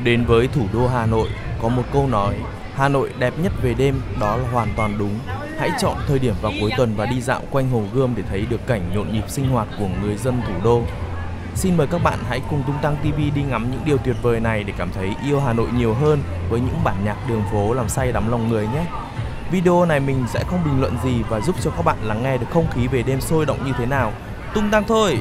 Đến với thủ đô Hà Nội, có một câu nói, Hà Nội đẹp nhất về đêm, đó là hoàn toàn đúng. Hãy chọn thời điểm vào cuối tuần và đi dạo quanh Hồ Gươm để thấy được cảnh nhộn nhịp sinh hoạt của người dân thủ đô. Xin mời các bạn hãy cùng Tung Tăng TV đi ngắm những điều tuyệt vời này để cảm thấy yêu Hà Nội nhiều hơn với những bản nhạc đường phố làm say đắm lòng người nhé. Video này mình sẽ không bình luận gì và giúp cho các bạn lắng nghe được không khí về đêm sôi động như thế nào. Tung tăng thôi!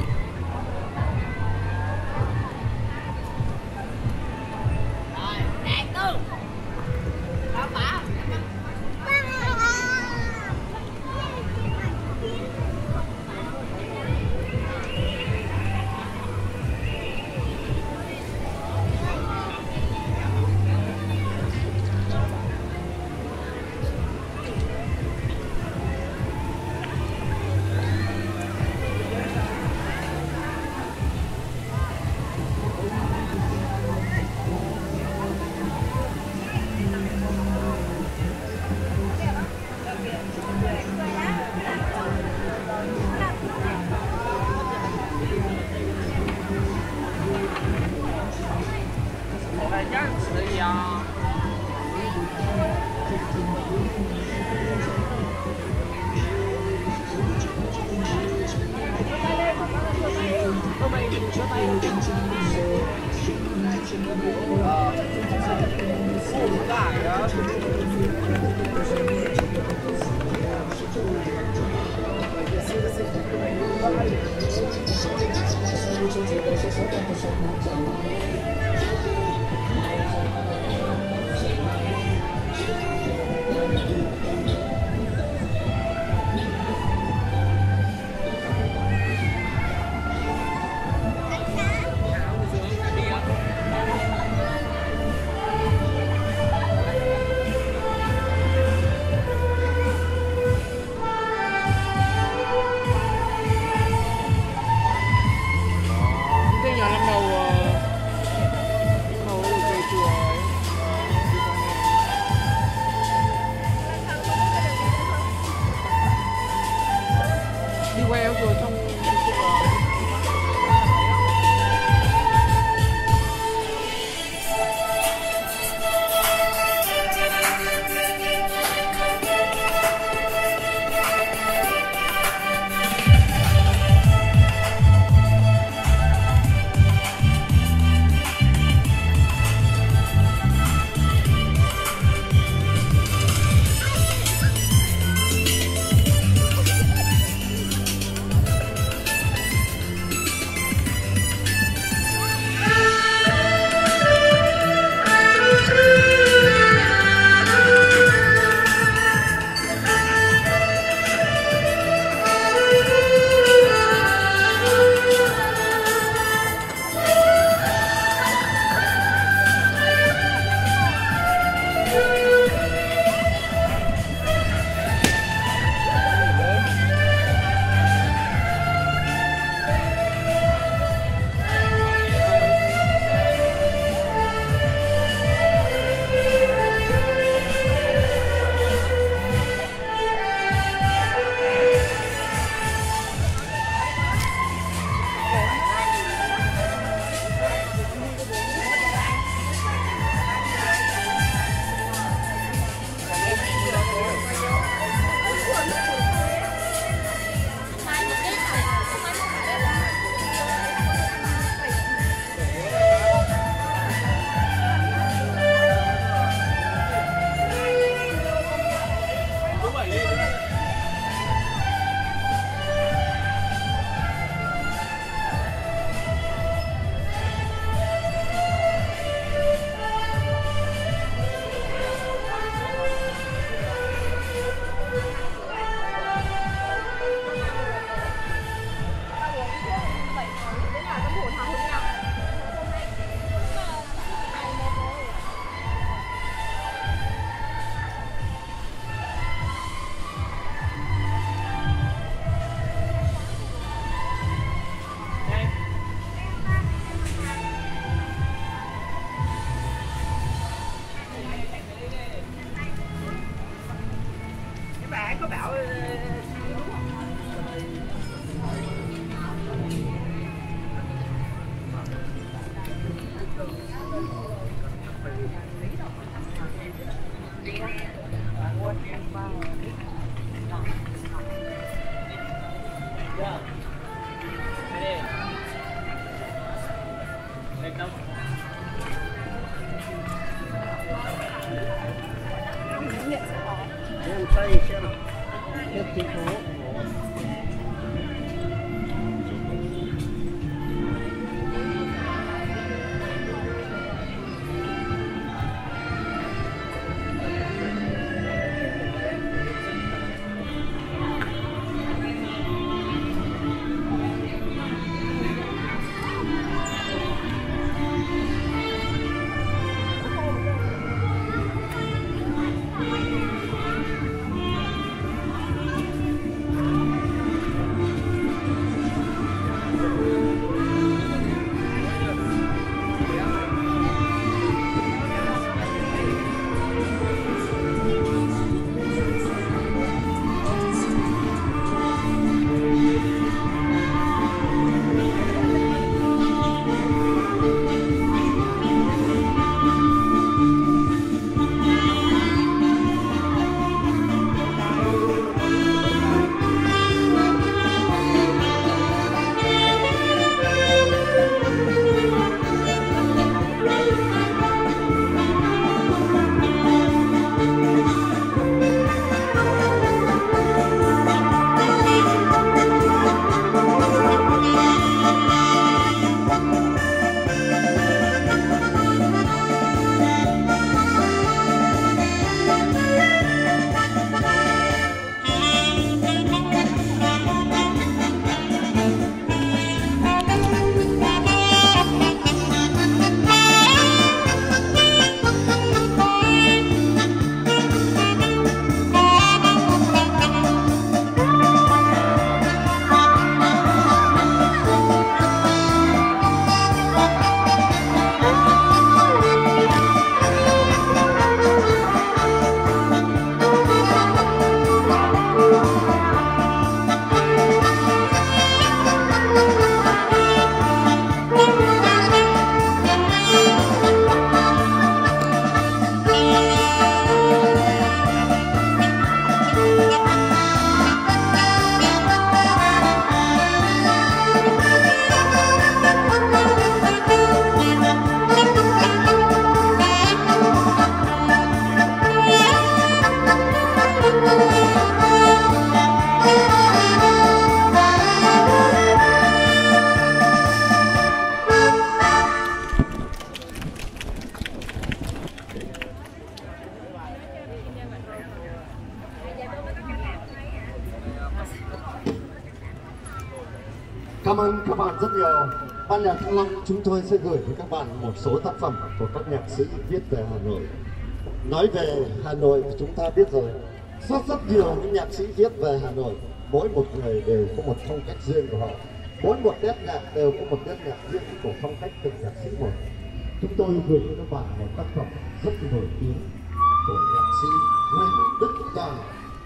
Cảm ơn các bạn rất nhiều. Ban nhạc Thăng Long chúng tôi sẽ gửi với các bạn một số tác phẩm của các nhạc sĩ viết về Hà Nội. Nói về Hà Nội thì chúng ta biết rồi, rất nhiều những nhạc sĩ viết về Hà Nội. Mỗi một người đều có một phong cách riêng của họ. Mỗi một nét nhạc đều có một nét nhạc riêng của phong cách từng nhạc sĩ một. Chúng tôi gửi cho các bạn một tác phẩm rất nổi tiếng của nhạc sĩ Nguyễn Đức Toàn.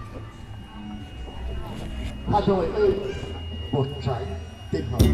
Hà Nội ơi, một trái tim hồng.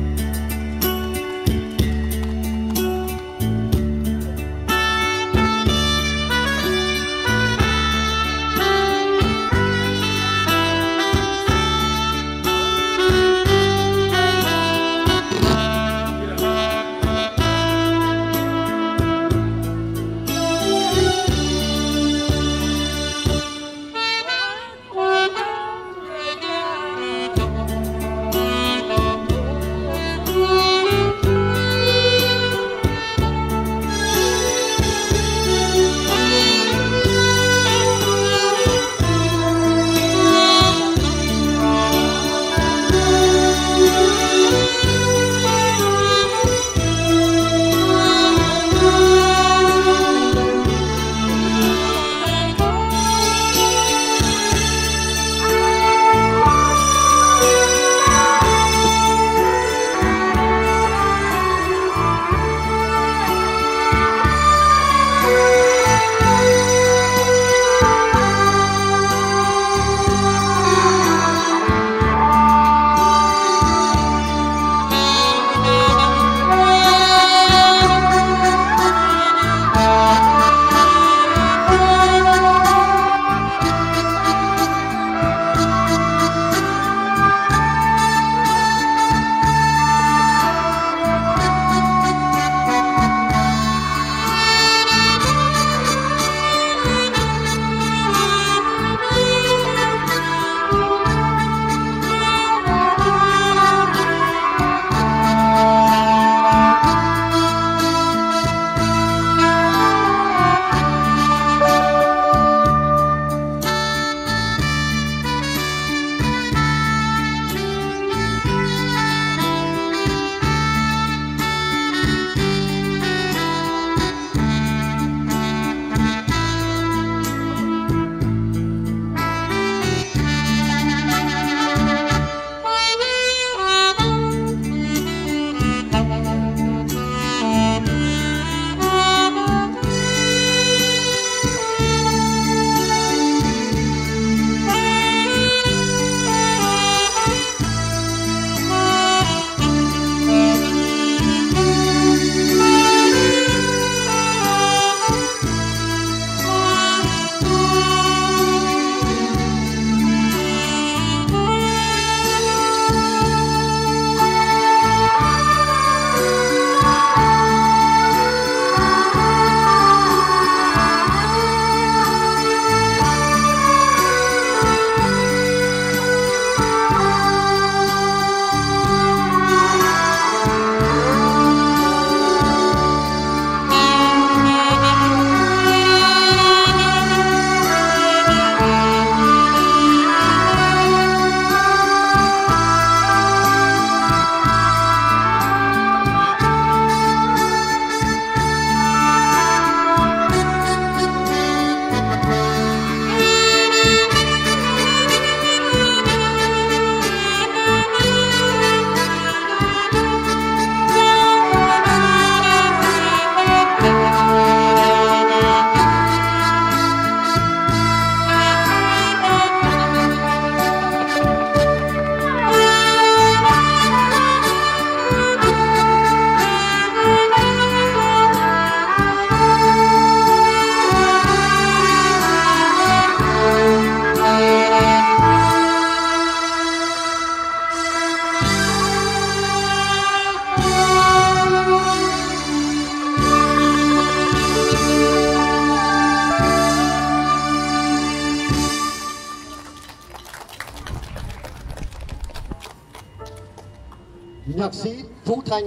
Nhạc sĩ Vũ Thanh,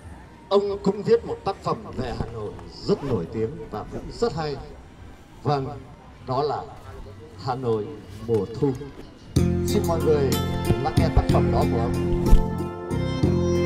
ông cũng viết một tác phẩm về Hà Nội rất nổi tiếng và cũng rất hay. Vâng, đó là Hà Nội mùa thu. Xin mọi người lắng nghe tác phẩm đó của ông.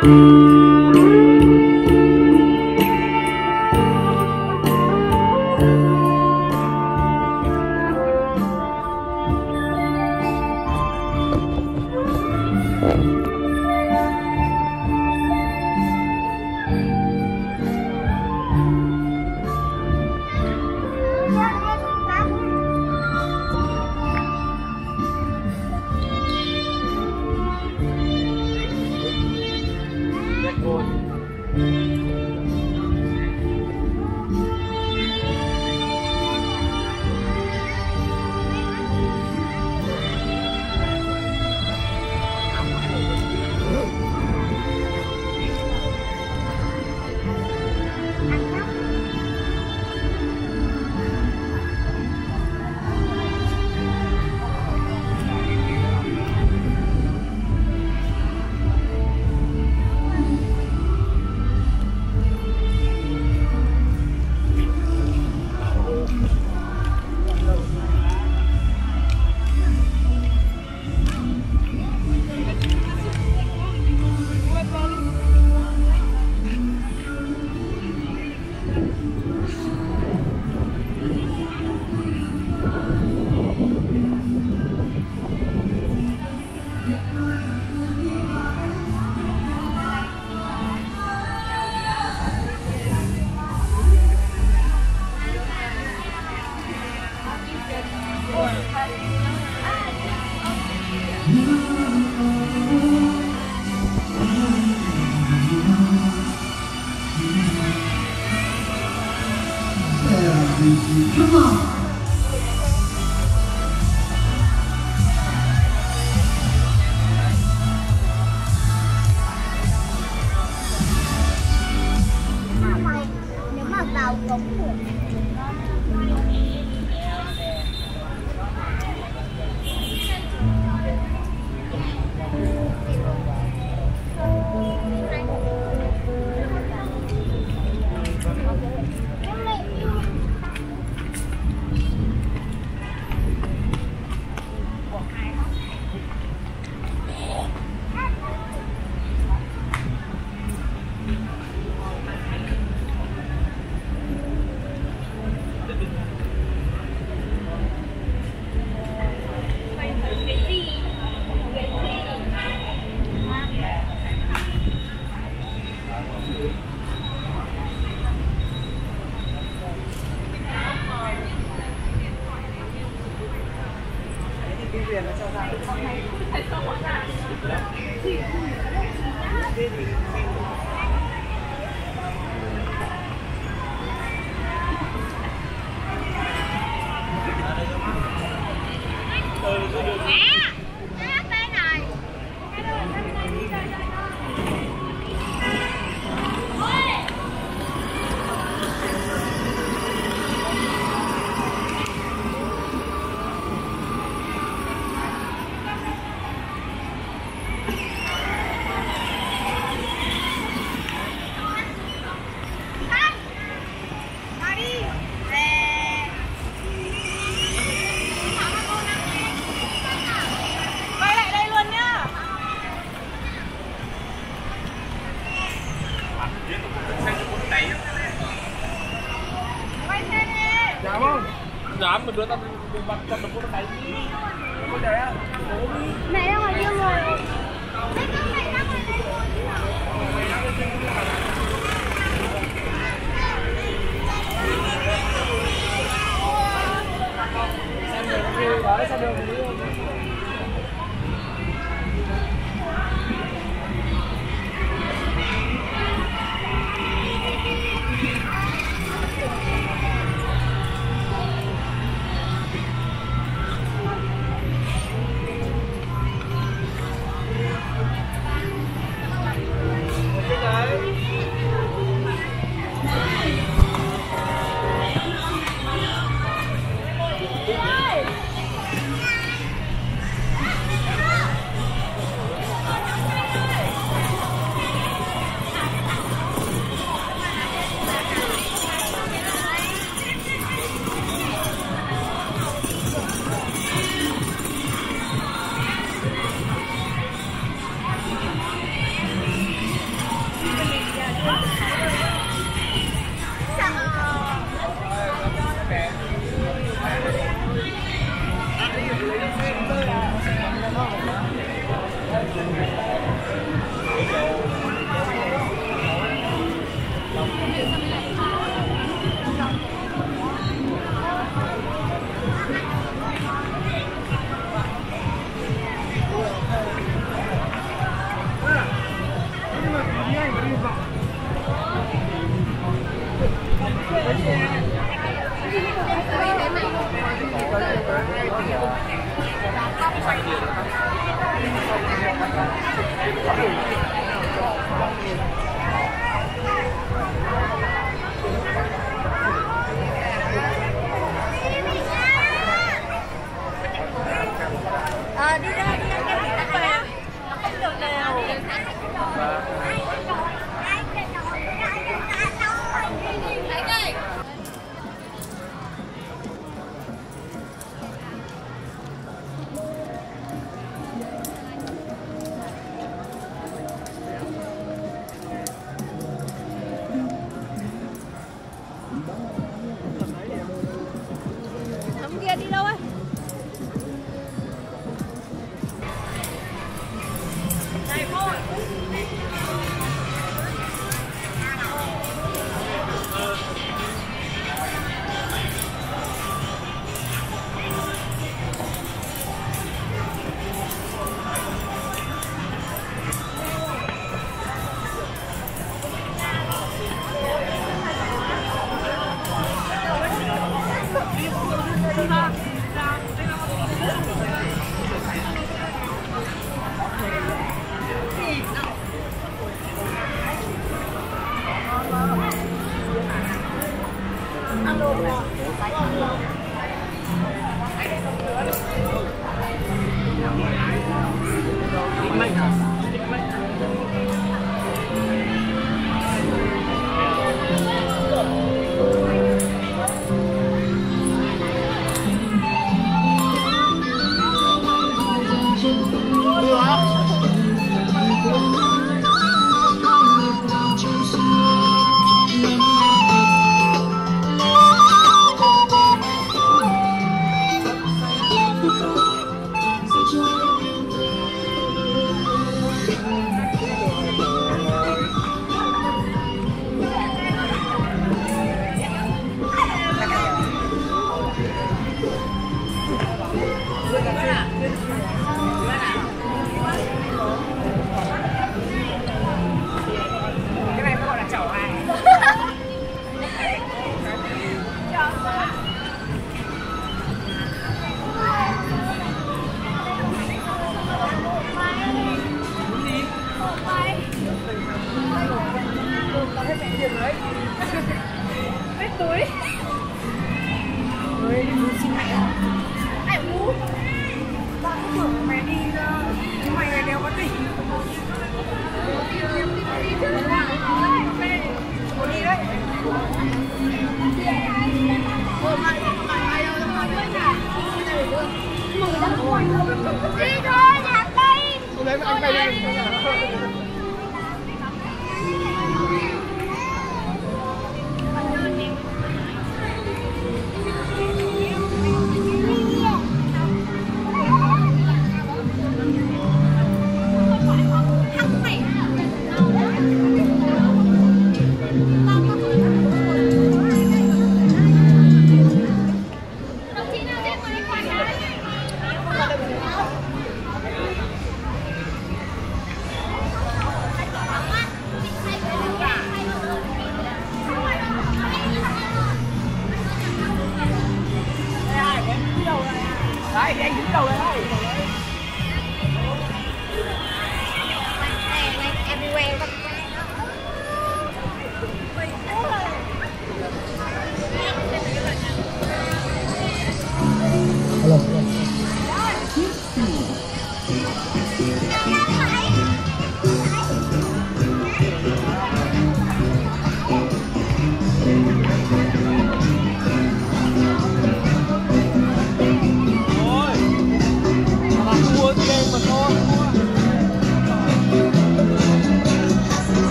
Come on. Nếu mà vào cống của dám mà đưa tao bắt con được có cái gì có đấy à này đang ngoài riêng rồi. đấy sao được Đi ra em nó không được nào. Thằng kia đi đâu ấy? Này thôi. Hết túi. Ơi, đi mua xin mẹ. Mẹ mua. Tao cứ tưởng mẹ đi chứ mày đeo có tỉnh. Cô đi đấy. Đi thôi, nhà đây. Cô lấy anh bay đi.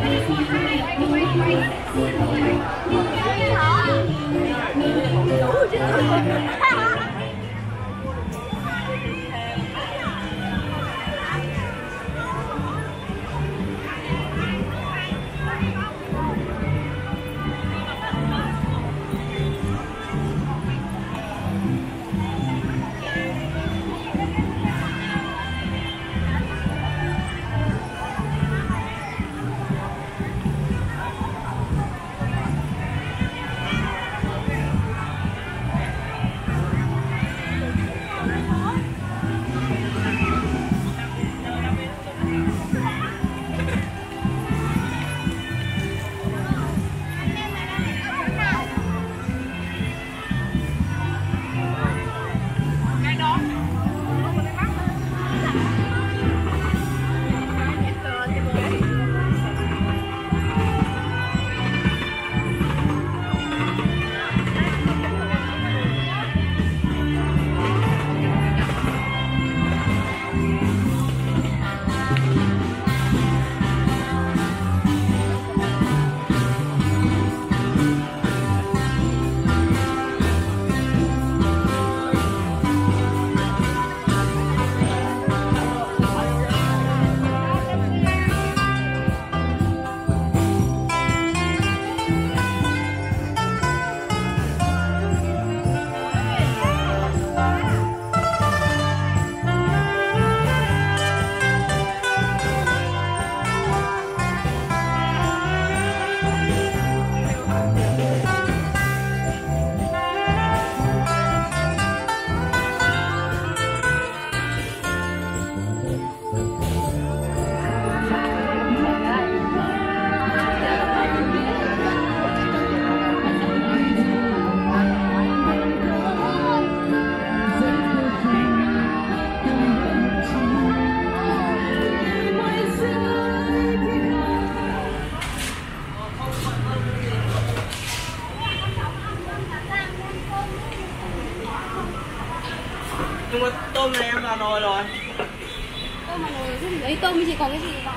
Nhưng mà tôm này em vào nồi rồi. Tôm vào nồi cái gì đấy, tôm chỉ còn cái gì vào.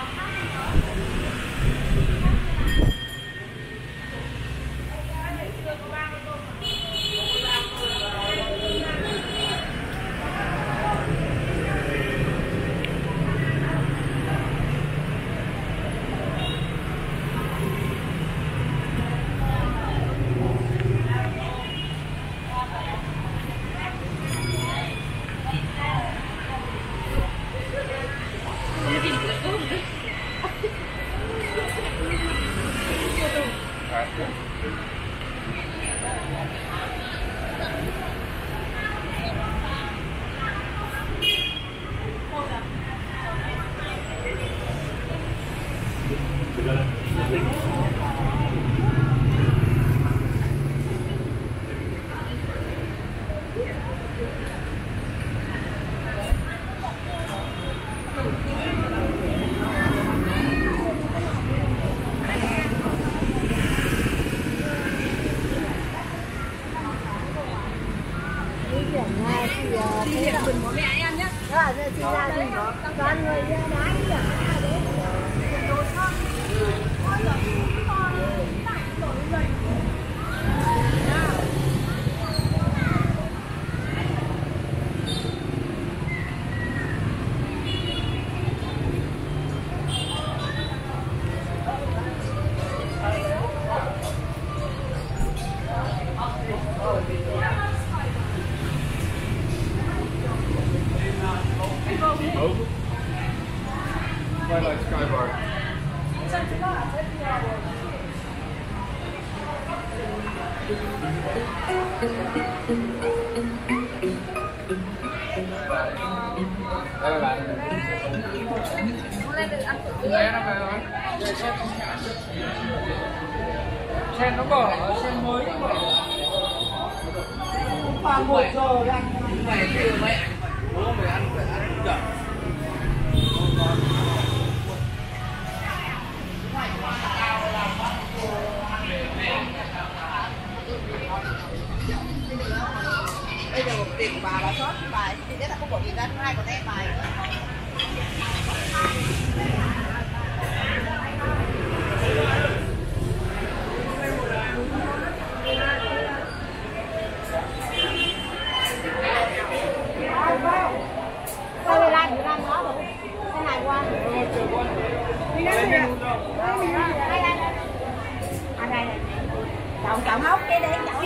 Đi điện bình của mẹ em nhé. Đó là chị ra thì nó toàn người đá đi à. Quay lại Skybar. Đây là bạn. Đây nó về rồi. Sen nó bỏ, sen mới nó bỏ. Khoảng 1 giờ đang mày kêu mẹ. Bố mày ăn chậm. Bây giờ tiền của bà sót bài thì nhất là không bỏ tiền ra hai còn em bài nữa. chọn hốc kia để chọn.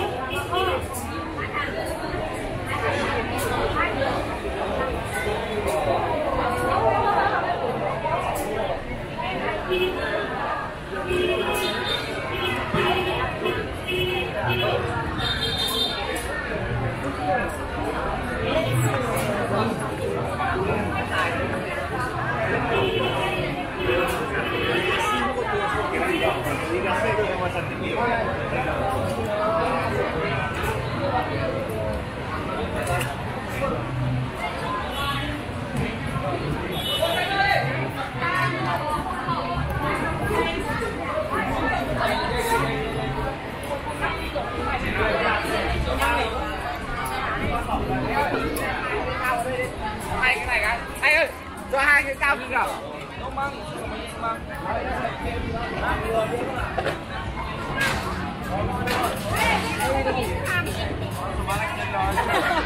Hai cái này cái anh ơi, cho hai cái cao kia kìa. Hãy subscribe cho kênh Ghiền Mì Gõ để không bỏ lỡ những video hấp dẫn.